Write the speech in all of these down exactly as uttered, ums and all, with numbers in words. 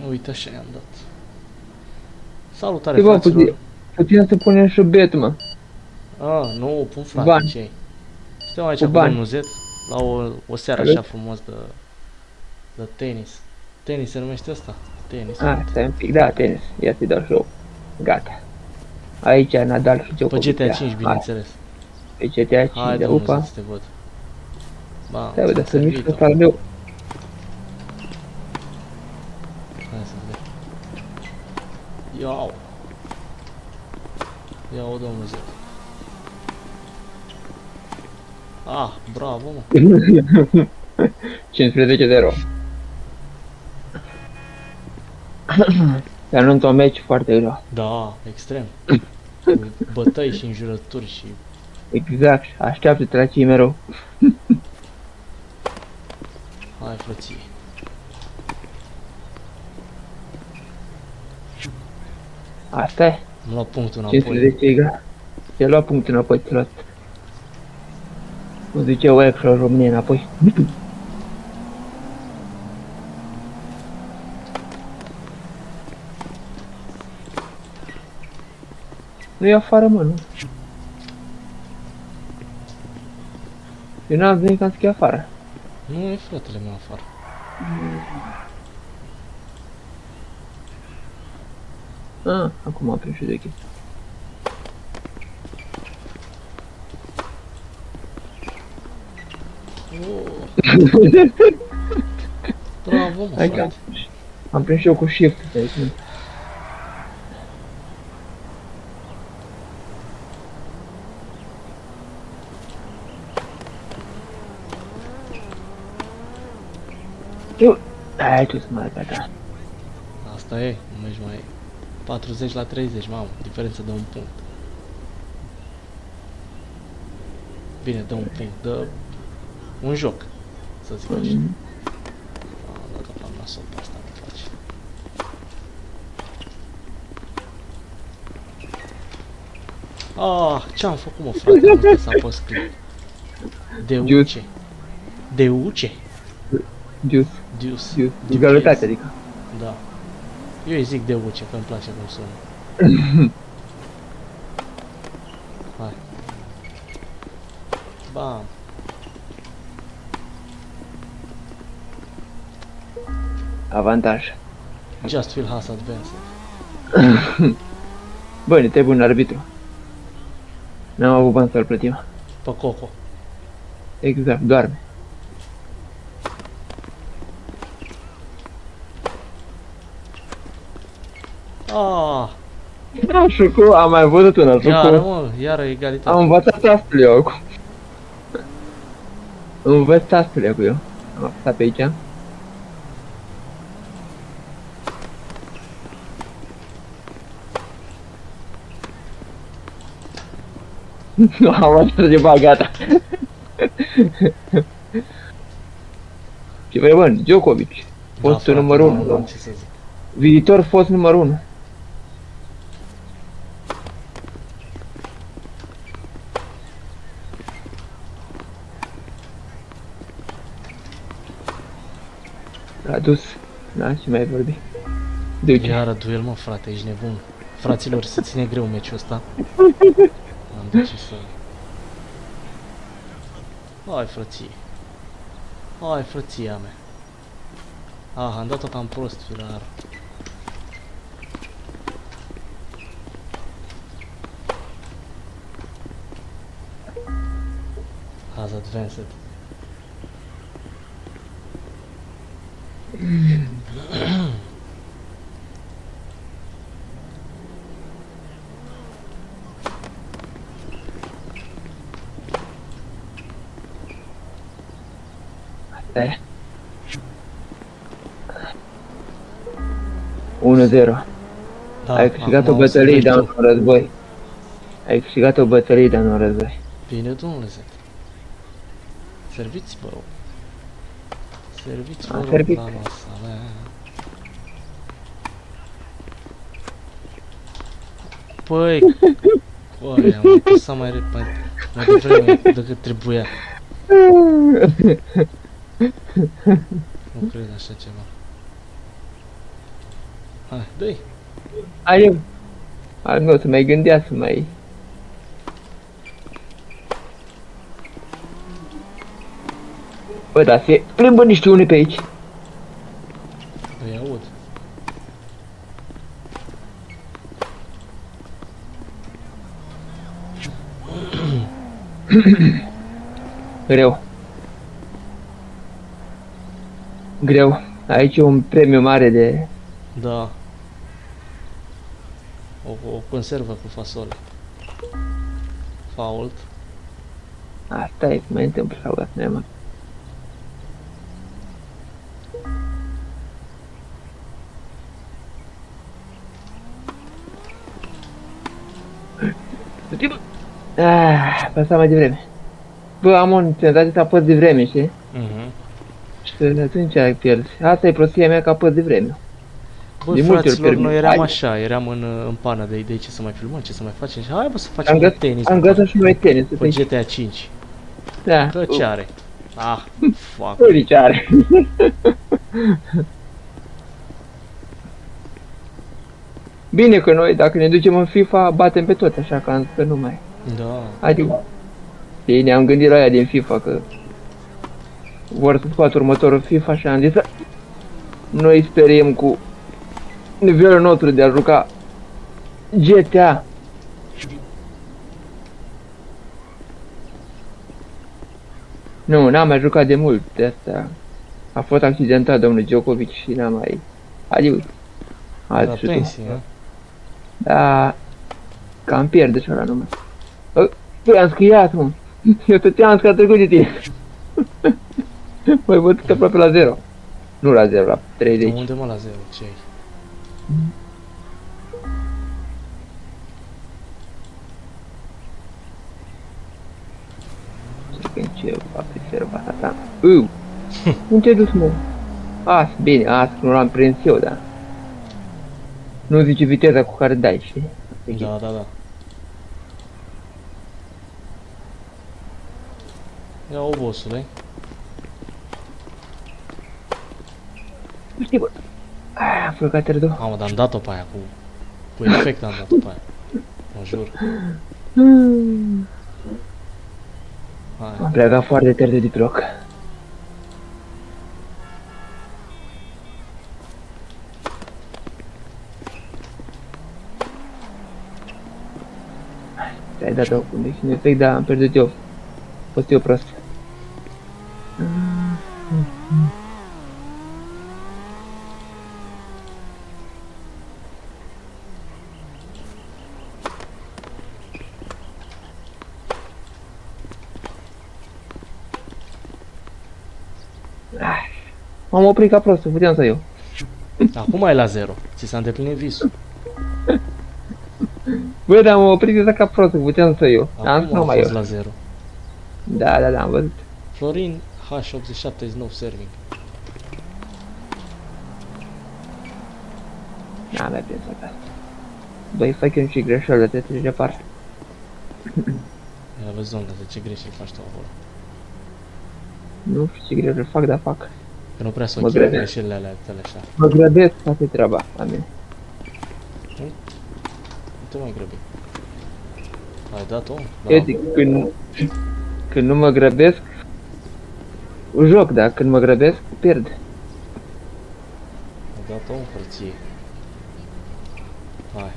Uite așa i-am dat. Salutare, Bă, fraților. putem să punem și bet, mă. Ah, nu, pun frate, Bani. ce-i? Suntem aici Cu cu bani. domnul Z, la o, o seară Salut. așa frumos de, de tenis. Tenis se numește asta? Tenis. Ah, stai un pic, da, tenis. Ia să-i dau și eu. Gata. Aici Nadal și Pe Djokovic. G T A cinci, bineînțeles. Pe G T A cinci, Hai, de domnul upa. Z, să te văd. Ba, Stai, bă, dar să mișcă servit-o. ăsta al meu. Hai să vedem. Iau. Iau, domnul Z. Ah, bravo, mă. cincisprezece zero. Dar nu într-un meci foarte greu. Da, extrem. Cu bătăi și înjurături și... Exact, așteaptă-te la cei mereu. Hai, frăție. Asta e. Am luat punctul înapoi. cincisprezece egal. Ți-a luat punctul înapoi, ți-a luat. Cum zice o extra România înapoi. Nu e afară, mă, nu. Eu n-am venit ca să fie afară. Nu e fratele meu afară. Ah, acum am prins și de chestii. Oh. Bravo, mă, Hai că frate. am prins și eu cu shift aici. nu? Eu... Hai, tu să mai gata. Asta e, nu mergi mai... patruzeci la treizeci, mamă, diferență de un punct. Bine, dă un punct, dă... un joc, să zic așa. Mm. Am dat-o la nasol pe asta, nu face. Ah, ce-am făcut, mă, frate, nu știu să apăs click. De uce. De uce? Juice, Deuce. juice. Egalitate, adică. Da. Eu îi zic de uce, că îmi place cum sună. Hai. Bam. Avantaj. Just feel has advanced. Bă, ne trebuie un arbitru. N-am avut bani să-l plătim. Pe Coco. Exact, doarme. Ah, Da, șucu, am mai văzut una, iară, șucu. mă, iară egalitate. Am învățat astfel eu acum. Învăț astfel eu cu eu. Am apăsat pe aici. Nu am atât de bagata. Ce vrei, bă, Djokovic. Fostul Da, numărul frate, unu. n-am ce să zic. Viitor fost numărul unu. L-a dus. Da, ce mai vorbi. Duce. Iară duel, mă, frate, ești nebun. Fraților, se ține greu meciul ăsta. Am de ce să... Hai, frăție. Hai, frăția mea. Ah, am dat-o cam prost, firar. Has advanced. Asta e. unu zero. Da, Ai câștigat acum o o să bătălie, mergi dar tu. nu un război. Ai câștigat o bătălie, dar nu un război. Bine, domnule Z. Serviți, vă rog. Serviți, vă Am rog, servit. la noastră. Păi, păi, am apăsat mai repede, mai devreme decât trebuia. Nu cred așa ceva. Hai, dă-i. Hai eu. Al meu să mai gândea să mai... Bă, da, se plimbă niște unii pe aici. Îi aud. Greu. Greu. Aici e un premiu mare de... Da. O, o conservă cu fasole. Fault. Asta e, mai întâmplă sau gata, neamă. Ah, păsa mai devreme. Bă, am un senzație să apăs de vreme, știi? Mhm. Și atunci ai pierd. Asta e prostia mea că apăs de vreme. Băi, De multe ori fraților, permit. noi eram Hai. așa, eram în, în pană de idei ce să mai filmăm, ce să mai facem. Și hai bă să Am facem un găsit, tenis. am bă, găsit și noi tenis. pe G T A cinci. Da. Că ce are? Ah, fuck. Uri ce are. Bine că noi, dacă ne ducem în FIFA, batem pe toți, așa că, că nu mai. Da. Adică, ei ne-am gândit la aia din FIFA, că vor să scoată următorul FIFA și am zis să noi speriem cu nivelul nostru de a juca G T A. Nu, n-am mai jucat de mult, de asta a fost accidentat domnul Djokovic și n-am mai... Adică, La alți șuturi. pensie, a? Da, cam pierde și ăla numai. Păi, am schiat, mă. Eu stăteam că a trecut de tine. Măi, văd aproape la zero. Nu la zero, la treizeci. Unde mă la zero? Ce ai? Că ce fapt serva asta ta. Uu! Unde te-ai dus, mă? As, bine, as, nu l-am prins eu, da. Nu zice viteza cu care dai, știi? Da, da, da. Ia o bossule. Nu știi, bă. Aia, am făcut R doi. Mamă, dar am dat-o pe aia cu... Cu efect am dat-o pe aia. Mă jur. Hai. Am plecat foarte tare de pe loc. Ai dat-o cu un efect, dar am pierdut eu. A fost eu prost. M-am oprit ca prost, puteam să iau. Acum e la zero. Ți s-a îndeplinit visul. Bă, dar m-am oprit exact ca prost, puteam să iau. Am să Acum nu a mai fost iau. la zero. Da, da, da, am văzut. Florin H optzeci și șapte is nou serving. N-am mai prins asta. Băi, fac eu niște greșeli, trebuie să treci departe. Ia vezi, zonga, de ce greșeli faci tu acolo. Nu știu ce greșeli fac, dar fac. Că nu prea să Mă o grăbesc. greșelile alea tale așa. Mă grăbesc, toată treaba la mine. Nu te mai grăbi. Ai dat-o? Eu zic, când, când nu mă grăbesc, joc, dar când mă grăbesc, pierd. Ai dat-o în hărție. Hai.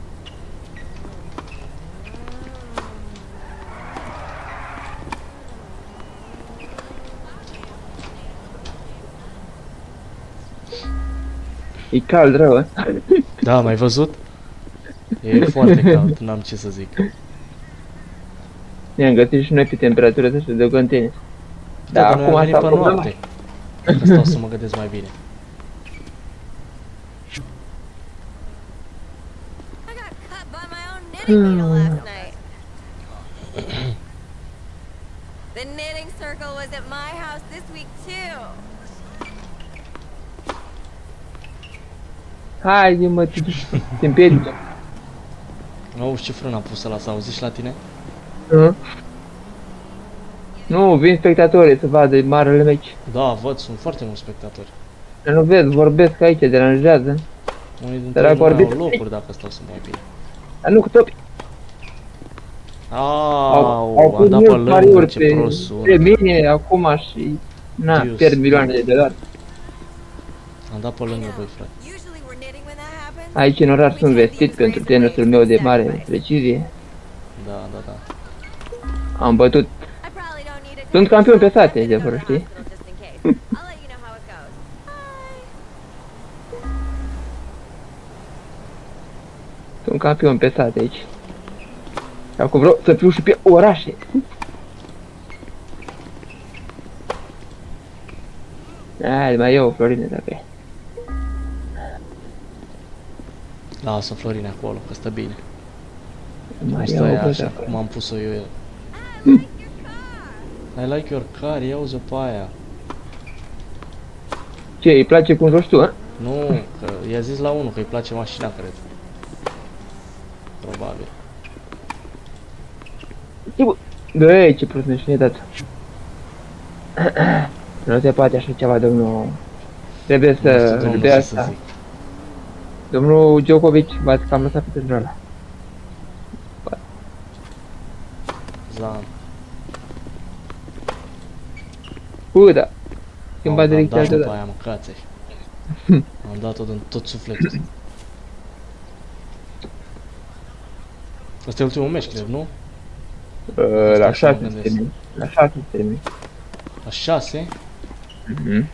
E cald rău, a? Da, m-ai văzut? E foarte cald, n-am ce să zic. Ne-am găsit și noi pe temperatură să se ducă în tenis. Da, Da, dar noi acum am venit asta pe problema. noapte. Că stau să mă gândesc mai bine. I got cut by my own knitting needle last night. The knitting circle was at my house this week too. Hai, mă, te duci, te împiedici. Auzi ce frână am pus ăla, s-a auzit și la tine? Uh-huh. Nu, vin spectatorii să vadă marele meci. Da, văd, sunt foarte mulți spectatori. Nu vezi, vorbesc aici, deranjează. Unii dintre Dar ei nu dacă mai au vorbit- locuri dacă stau să mai bine. Dar nu cu topi. Au, au am dat pe lângă, pariuri ce pe, prost sună. pe mine acum și... Na, Dios. pierd milioane de dolari. Am dat pe lângă, băi, frate. Usually we're knitting when that happens. Aici în oraș sunt vestit pentru tenisul meu de mare precizie. Da, da, da. Am bătut. I probably don't need it. Sunt campion pe sate, de fără, știi? Just in case. I'll let you know how it goes. Bye. Sunt campion pe sate aici. Acum vreau să fiu și pe orașe. Hai, mai eu, Florine, dacă e. Lasă Florin acolo, că stă bine. Nu Mai stă eu, ea bă, așa, dacă... cum am pus-o eu el. I like your car, ia uzi pe aia. Ce, îi place cum joci tu, a? Nu, că i-a zis la unul că îi place mașina, cred. Probabil. Ce, bă? Băi, ce prost mi-a dat. Nu se poate așa ceva, domnul. Trebuie Nu știu, să... domnul, de ce să asta. zic. Domnul Djokovic, v-ați cam lăsat pe pentru ăla. Zan. Uu, da. Schimba Am direcția dat de după da. aia, mă, caței. Am dat-o din tot sufletul. Ăsta e ultimul meci, cred, nu? Uh, la Asta șase mă se gândesc. termin. La șase se termin. La șase? Mhm.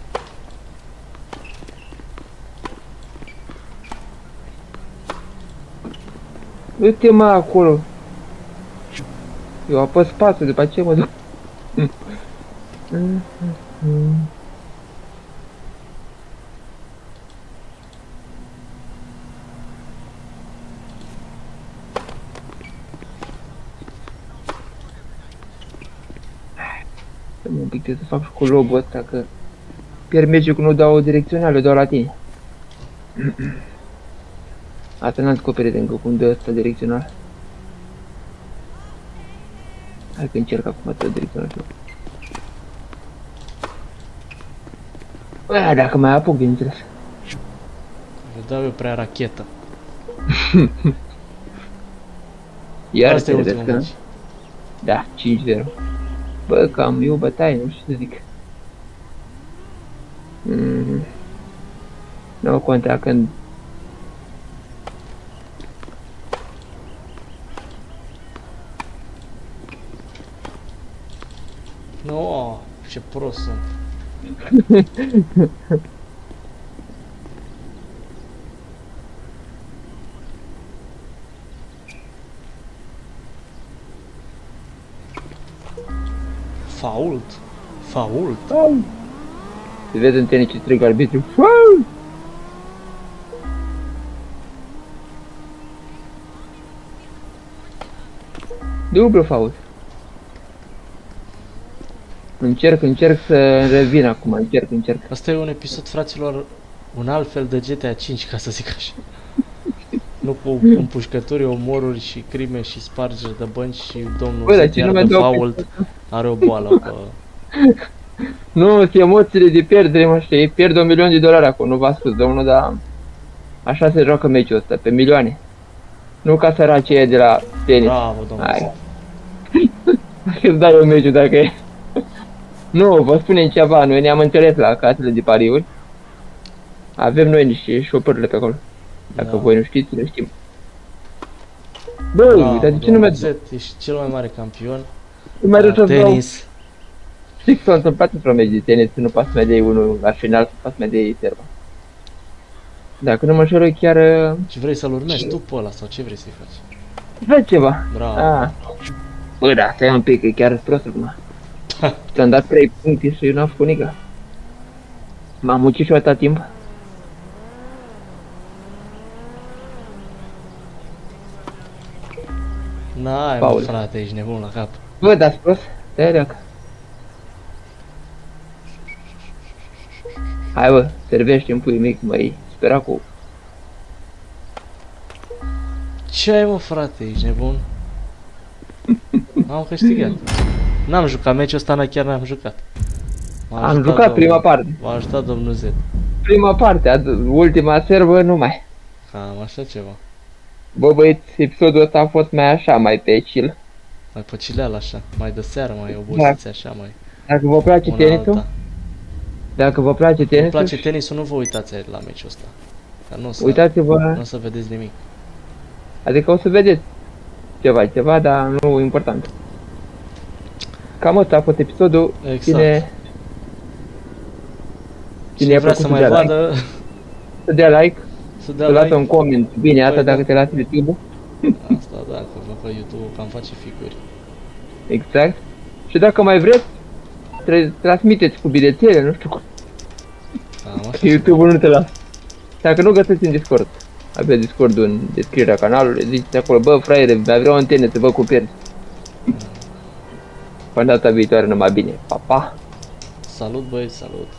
Uite mă acolo. Eu apăs patru, după aceea mă duc. Să mă un pic, trebuie să fac și cu lobul ăsta, că pierd meciul că nu dau o direcțională, dau la tine. Asta n-am descoperit încă cum dă ăsta direcțional. Hai că încerc acum să dau direcțional și eu. Bă, dacă mai apuc, bineînțeles. Le dau eu prea rachetă. Iar Asta e trebuie ultimul că... meci. Da, cinci zero. Bă, cam e o bătaie, nu știu ce să zic. Mm. Nu conta când... Nu, ce prost sunt. Fault? Fault? Se vede în tenis ce strigă arbitru. Faul! Dublu fault. Încerc, încerc să revin acum, încerc, încerc. Asta e un episod, fraților, un alt fel de G T A cinci, ca să zic așa. Nu cu împușcături, omoruri și crime și spargeri de bănci și domnul Bă, dar se ce nu pierde mi-a dat fault, are o boală pe... Nu, sunt emoțiile de pierdere, mă știi, pierd un milion de dolari acolo, nu v-a spus domnul, dar așa se joacă meciul ăsta, pe milioane. Nu ca săracii ăia de la tenis. Bravo, domnul. Hai. Îți dai eu meciul dacă e. Nu, vă spunem ceva, noi ne-am înțeles la casele de pariuri. Avem noi niște șopările pe acolo. Dacă Da. voi nu știți, le știm. Bă, Bravo, dar de ce nu domnul merge? Z, ești cel mai mare campion Mai la rău să dau. tenis. Știi că s-a întâmplat într-o meci de tenis, nu poți să mai dai unul la final, să poți să mai dai serva. Dacă nu mă înșel, chiar... Și vrei să-l urmezi tu pe ăla sau ce vrei să-i faci? Vezi ceva. Bravo. Ah. Bă, da, stai un pic, că e chiar prost acum. Ți-am dat trei puncte și eu n-am făcut nică. M-am muncit și eu atâta timp. N-ai, mă, Paul. frate, ești nebun la cap. Bă, dați prost? Stai leacă. Hai bă, servește în pui mic, măi, spera cu... Ce ai, mă, frate, ești nebun? Am câștigat. N-am jucat meciul ăsta, n- chiar n-am jucat. M-a Am ajutat jucat prima domnul- parte. M-a ajutat domnul Z. Prima parte, a d- ultima servă nu mai. Cam așa ceva. Bă băieți, episodul ăsta a fost mai așa, mai pe chill. Mai păcileal așa, mai de seară, mai obosiți așa, mai Dacă vă place una tenisul, alta. dacă vă place Îmi tenisul, place tenisul, nu vă uitați la meciul ăsta. Că nu o să, uitați-vă, nu o să vedeți nimic. adică o să vedeți ceva, ceva, dar nu important. Cam ăsta a fost episodul. Exact. Cine, Cine i-a vrea plăcut să mai dea like, vadă, să dea like, să dea să lasă like. un coment. Bine, asta Păi, dacă da. te lasă YouTube. Asta da, că vă pe YouTube cam face figuri. Exact. Și dacă mai vreți, tre- transmiteți cu bilețele, nu știu cum. Cam așa Că ceva. YouTube-ul nu te lasă. Dacă nu găsiți în Discord. Aveți Discord-ul în descrierea canalului, ziceți acolo, bă fraiere, mai vreau antene să vă cu pierzi. Până data viitoare, numai bine. Pa, pa! Salut băieți, salut.